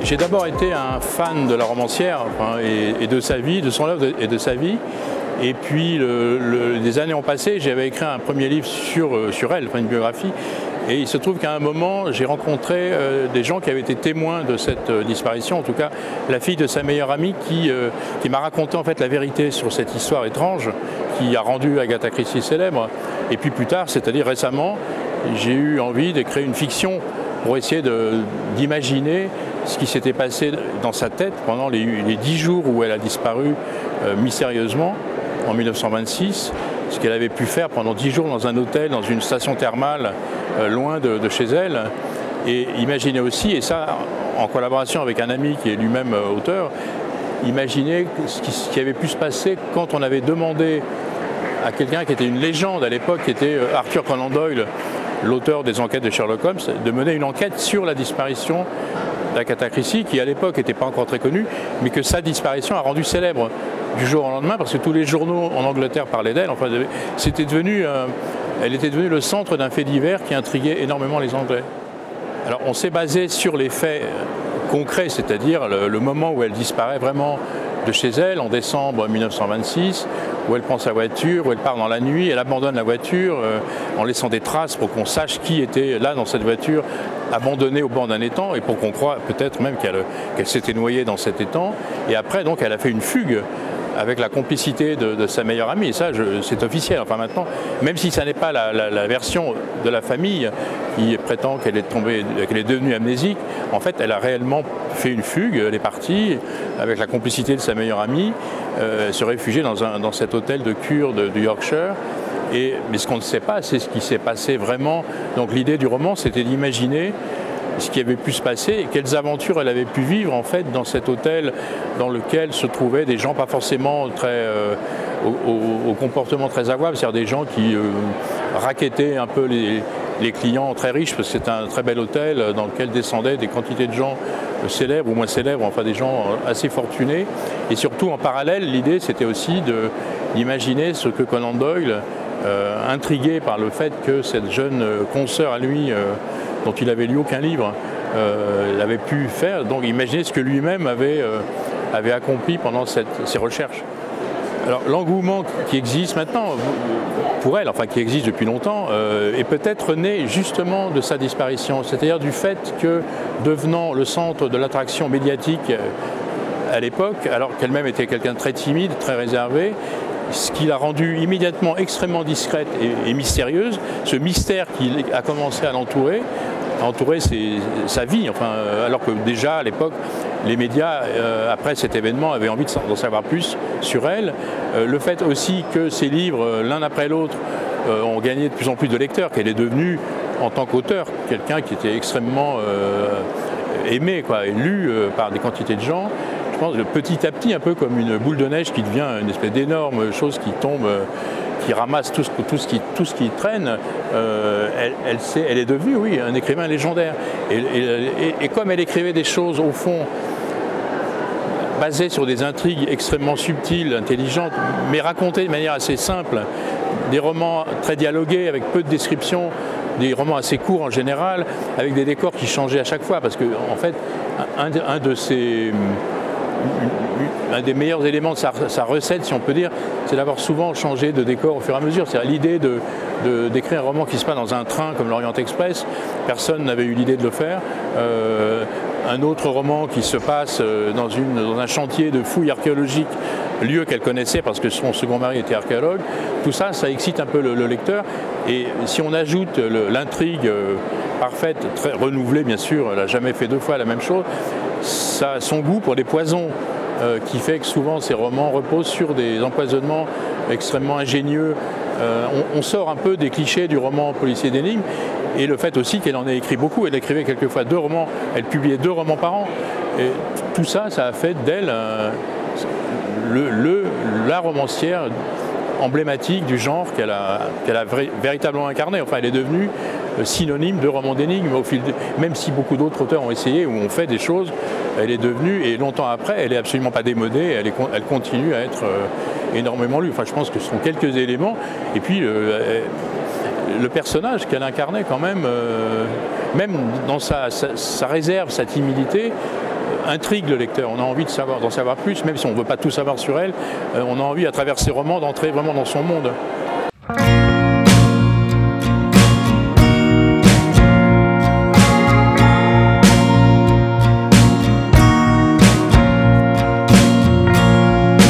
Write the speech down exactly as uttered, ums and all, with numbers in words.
J'ai d'abord été un fan de la romancière enfin, et, et de sa vie, de son œuvre et de sa vie. Et puis, le, le, des années ont passé, j'avais écrit un premier livre sur, sur elle, enfin une biographie. Et il se trouve qu'à un moment, j'ai rencontré euh, des gens qui avaient été témoins de cette euh, disparition, en tout cas la fille de sa meilleure amie qui, euh, qui m'a raconté en fait la vérité sur cette histoire étrange qui a rendu Agatha Christie célèbre. Et puis plus tard, c'est-à-dire récemment, j'ai eu envie de créer une fiction pour essayer d'imaginer ce qui s'était passé dans sa tête pendant les, les dix jours où elle a disparu euh, mystérieusement en mille neuf cent vingt-six, ce qu'elle avait pu faire pendant dix jours dans un hôtel, dans une station thermale, euh, loin de, de chez elle. Et imaginer aussi, et ça en collaboration avec un ami qui est lui-même euh, auteur, imaginer ce qui, ce qui avait pu se passer quand on avait demandé à quelqu'un qui était une légende à l'époque, qui était euh, Arthur Conan Doyle, l'auteur des enquêtes de Sherlock Holmes, de mener une enquête sur la disparition d'Agatha Christie, qui à l'époque n'était pas encore très connue, mais que sa disparition a rendu célèbre du jour au lendemain, parce que tous les journaux en Angleterre parlaient d'elle. Enfin, c'était devenu, euh, elle était devenue le centre d'un fait divers qui intriguait énormément les Anglais. Alors on s'est basé sur les faits concrets, c'est-à-dire le, le moment où elle disparaît vraiment de chez elle, en décembre mille neuf cent vingt-six, où elle prend sa voiture, où elle part dans la nuit, elle abandonne la voiture euh, en laissant des traces pour qu'on sache qui était là dans cette voiture, abandonnée au bord d'un étang, et pour qu'on croie peut-être même qu'elle qu'elle s'était noyée dans cet étang. Et après, donc, elle a fait une fugue avec la complicité de, de sa meilleure amie, et ça c'est officiel, enfin maintenant, même si ça n'est pas la, la, la version de la famille qui prétend qu'elle est tombée, qu'elle est devenue amnésique, en fait elle a réellement fait une fugue, elle est partie avec la complicité de sa meilleure amie, euh, se réfugier dans, un, dans cet hôtel de cure de, de Yorkshire. Et, mais ce qu'on ne sait pas, c'est ce qui s'est passé vraiment. Donc l'idée du roman, c'était d'imaginer ce qui avait pu se passer et quelles aventures elle avait pu vivre en fait dans cet hôtel dans lequel se trouvaient des gens pas forcément très euh, au, au, au comportement très avouable, c'est-à-dire des gens qui euh, rackettaient un peu les, les clients très riches, parce que c'est un très bel hôtel dans lequel descendaient des quantités de gens célèbres ou moins célèbres, enfin des gens assez fortunés. Et surtout en parallèle, l'idée c'était aussi d'imaginer ce que Conan Doyle, euh, intrigué par le fait que cette jeune consoeur à lui, euh, dont il n'avait lu aucun livre, euh, avait pu faire, donc imaginer ce que lui-même avait, euh, avait accompli pendant cette, ces recherches. Alors l'engouement qui existe maintenant pour elle, enfin qui existe depuis longtemps, euh, est peut-être né justement de sa disparition, c'est-à-dire du fait que, devenant le centre de l'attraction médiatique à l'époque, alors qu'elle-même était quelqu'un de très timide, très réservé, ce qui l'a rendue immédiatement extrêmement discrète et, et mystérieuse, ce mystère qui a commencé à l'entourer, à entourer ses, sa vie, enfin, euh, alors que déjà à l'époque, les médias, euh, après cet événement, avaient envie d'en savoir plus sur elle. Euh, le fait aussi que ses livres, euh, l'un après l'autre, euh, ont gagné de plus en plus de lecteurs, qu'elle est devenue, en tant qu'auteur, quelqu'un qui était extrêmement euh, aimé, quoi, et lu euh, par des quantités de gens. Je pense que petit à petit, un peu comme une boule de neige qui devient une espèce d'énorme chose qui tombe, euh, qui ramasse tout ce, tout ce, qui, tout ce qui traîne, euh, elle, elle, sait, elle est devenue, oui, un écrivain légendaire. Et, et, et, et comme elle écrivait des choses, au fond, basées sur des intrigues extrêmement subtiles, intelligentes, mais racontées de manière assez simple, des romans très dialogués, avec peu de descriptions, des romans assez courts en général, avec des décors qui changeaient à chaque fois, parce que en fait, un, un de ces... un des meilleurs éléments de sa, sa recette, si on peut dire, c'est d'avoir souvent changé de décor au fur et à mesure. C'est l'idée de, de, d'écrire un roman qui se passe dans un train comme l'Orient Express, personne n'avait eu l'idée de le faire. Euh, un autre roman qui se passe dans, une, dans un chantier de fouilles archéologiques, lieu qu'elle connaissait parce que son second mari était archéologue. Tout ça, ça excite un peu le, le lecteur. Et si on ajoute l'intrigue parfaite, très renouvelée bien sûr, elle n'a jamais fait deux fois la même chose, ça, son goût pour les poisons, euh, qui fait que souvent ces romans reposent sur des empoisonnements extrêmement ingénieux. Euh, on, on sort un peu des clichés du roman policier d'énigmes, et le fait aussi qu'elle en ait écrit beaucoup, elle écrivait quelquefois deux romans, elle publiait deux romans par an, et tout ça, ça a fait d'elle euh, le, le, la romancière emblématique du genre qu'elle a, qu'elle a véritablement incarné. Enfin, elle est devenue synonyme de roman d'énigmes, au fil de, même si beaucoup d'autres auteurs ont essayé ou ont fait des choses, elle est devenue, et longtemps après, elle n'est absolument pas démodée, elle, est, elle continue à être euh, énormément lue. Enfin, je pense que ce sont quelques éléments. Et puis, euh, le personnage qu'elle incarnait quand même, euh, même dans sa, sa, sa réserve, sa timidité, intrigue le lecteur. On a envie de savoir, d'en savoir plus, même si on ne veut pas tout savoir sur elle. Euh, on a envie, à travers ses romans, d'entrer vraiment dans son monde.